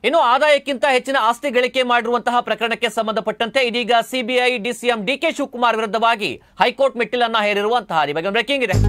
ಇನ್ನು ಆದಾಯಕ್ಕಿಂತ ಹೆಚ್ಚಿನ ಆಸ್ತಿ ಗಳಿಕೆ ಮಾಡಿರುವಂತಹ ಪ್ರಕರಣಕ್ಕೆ ಸಂಬಂಧಪಟ್ಟಂತೆ ಇದೀಗ ಸಿಬಿಐ ಡಿಸಿಎಂ ಡಿಕೆ ಶಿವಕುಮಾರ್ ವಿರುದ್ಧವಾಗಿ ಹೈಕೋರ್ಟ್ ಮೆಟ್ಟಿಲನ್ನ ಹೇರಿರುವಂತಹ ಈ ಬಗ್ಗೆ ಬ್ರೇಕಿಂಗ್ ಇದೆ.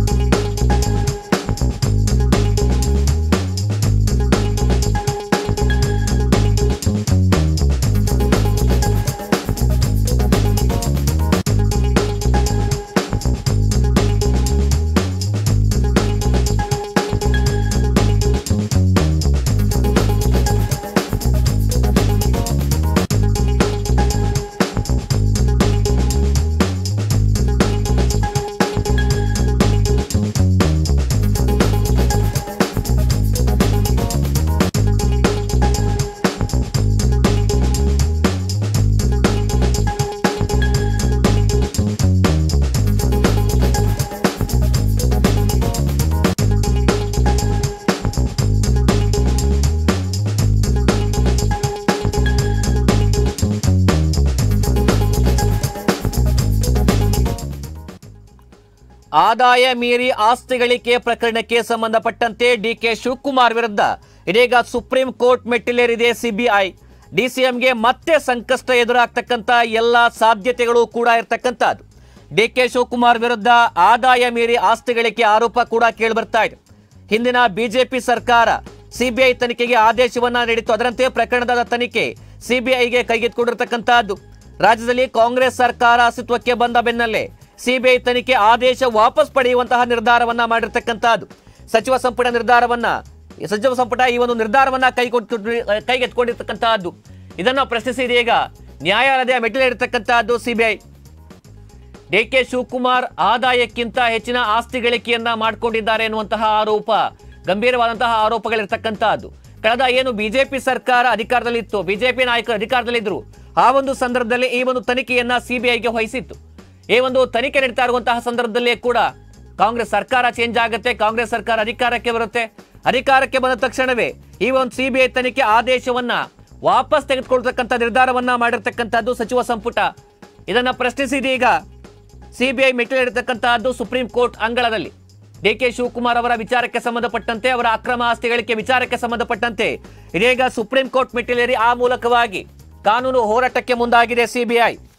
ಆದಾಯ ಮೀರಿ ಆಸ್ತಿ ಗಳಿಕೆ ಪ್ರಕರಣಕ್ಕೆ ಸಂಬಂಧಪಟ್ಟಂತೆ ಡಿಕೆ ಶಿವಕುಮಾರ್ ವಿರುದ್ಧ ಇದೀಗ ಸುಪ್ರೀಂ ಕೋರ್ಟ್ ಮೆಟ್ಟಿಲೇರಿದೆ ಸಿಬಿಐ. ಡಿಸಿಎಂಗೆ ಮತ್ತೆ ಸಂಕಷ್ಟ ಎದುರಾಗ್ತಕ್ಕಂಥ ಎಲ್ಲ ಸಾಧ್ಯತೆಗಳು ಕೂಡ ಇರತಕ್ಕಂಥದ್ದು. ಡಿಕೆ ಶಿವಕುಮಾರ್ ವಿರುದ್ಧ ಆದಾಯ ಮೀರಿ ಆಸ್ತಿ ಗಳಿಕೆ ಆರೋಪ ಕೂಡ ಕೇಳಿಬರ್ತಾ ಇದೆ. ಹಿಂದಿನ ಬಿಜೆಪಿ ಸರ್ಕಾರ ಸಿಬಿಐ ತನಿಖೆಗೆ ಆದೇಶವನ್ನ ನೀಡಿತ್ತು. ಅದರಂತೆ ಪ್ರಕರಣದ ತನಿಖೆ ಸಿಬಿಐಗೆ ಕೈಗೆತ್ತಿಕೊಂಡಿರತಕ್ಕಂಥದ್ದು. ರಾಜ್ಯದಲ್ಲಿ ಕಾಂಗ್ರೆಸ್ ಸರ್ಕಾರ ಅಸ್ತಿತ್ವಕ್ಕೆ ಬಂದ ಬೆನ್ನಲ್ಲೇ ಸಿಬಿಐ ತನಿಖೆ ಆದೇಶ ವಾಪಸ್ ಪಡೆಯುವಂತಹ ನಿರ್ಧಾರವನ್ನ ಮಾಡಿರ್ತಕ್ಕಂಥದ್ದು. ಸಚಿವ ಸಂಪುಟ ಈ ಒಂದು ನಿರ್ಧಾರವನ್ನ ಕೈಗೆತ್ತಿಕೊಂಡಿರ್ತಕ್ಕಂಥದ್ದು. ಇದನ್ನ ಪ್ರಶ್ನಿಸಿ ಈಗ ನ್ಯಾಯಾಲಯದ ಮೆಟ್ಟಿಲೇರಿರ್ತಕ್ಕಂಥದ್ದು ಸಿಬಿಐ. ಡಿಕೆ ಶಿವಕುಮಾರ್ ಆದಾಯಕ್ಕಿಂತ ಹೆಚ್ಚಿನ ಆಸ್ತಿ ಗಳಿಕೆಯನ್ನ ಮಾಡಿಕೊಂಡಿದ್ದಾರೆ ಎನ್ನುವಂತಹ ಆರೋಪ, ಗಂಭೀರವಾದಂತಹ ಆರೋಪಗಳಿರ್ತಕ್ಕಂಥದ್ದು. ಕಳೆದ ಏನು ಬಿಜೆಪಿ ಸರ್ಕಾರ ಅಧಿಕಾರದಲ್ಲಿತ್ತು, ಬಿಜೆಪಿ ನಾಯಕರು ಅಧಿಕಾರದಲ್ಲಿದ್ದರು, ಆ ಒಂದು ಸಂದರ್ಭದಲ್ಲಿ ಈ ಒಂದು ತನಿಖೆಯನ್ನ ಸಿಬಿಐಗೆ ವಹಿಸಿತ್ತು. ಈ ಒಂದು ತನಿಖೆ ನಡೀತಾ ಇರುವಂತಹ ಸಂದರ್ಭದಲ್ಲೇ ಕೂಡ ಕಾಂಗ್ರೆಸ್ ಸರ್ಕಾರ ಚೇಂಜ್ ಆಗುತ್ತೆ, ಕಾಂಗ್ರೆಸ್ ಸರ್ಕಾರ ಅಧಿಕಾರಕ್ಕೆ ಬರುತ್ತೆ. ಅಧಿಕಾರಕ್ಕೆ ಬಂದ ತಕ್ಷಣವೇ ಈ ಒಂದು ಸಿಬಿಐ ತನಿಖೆ ಆದೇಶವನ್ನ ವಾಪಸ್ ತೆಗೆದುಕೊಳ್ತಕ್ಕಂಥ ನಿರ್ಧಾರವನ್ನ ಮಾಡಿರ್ತಕ್ಕಂಥದ್ದು ಸಚಿವ ಸಂಪುಟ. ಇದನ್ನ ಪ್ರಶ್ನಿಸಿದ ಈಗ ಸಿಬಿಐ ಮೆಟ್ಟಿಲೇರಿರ್ತಕ್ಕಂಥದ್ದು ಸುಪ್ರೀಂ ಕೋರ್ಟ್ ಅಂಗಳದಲ್ಲಿ. ಡಿಕೆ ಶಿವಕುಮಾರ್ ಅವರ ವಿಚಾರಕ್ಕೆ ಸಂಬಂಧಪಟ್ಟಂತೆ, ಅವರ ಅಕ್ರಮ ಆಸ್ತಿ ಗಳಿಕೆ ವಿಚಾರಕ್ಕೆ ಸಂಬಂಧಪಟ್ಟಂತೆ ಇದೀಗ ಸುಪ್ರೀಂ ಕೋರ್ಟ್ ಮೆಟ್ಟಿಲೇರಿ ಆ ಮೂಲಕವಾಗಿ ಕಾನೂನು ಹೋರಾಟಕ್ಕೆ ಮುಂದಾಗಿದೆ ಸಿಬಿಐ.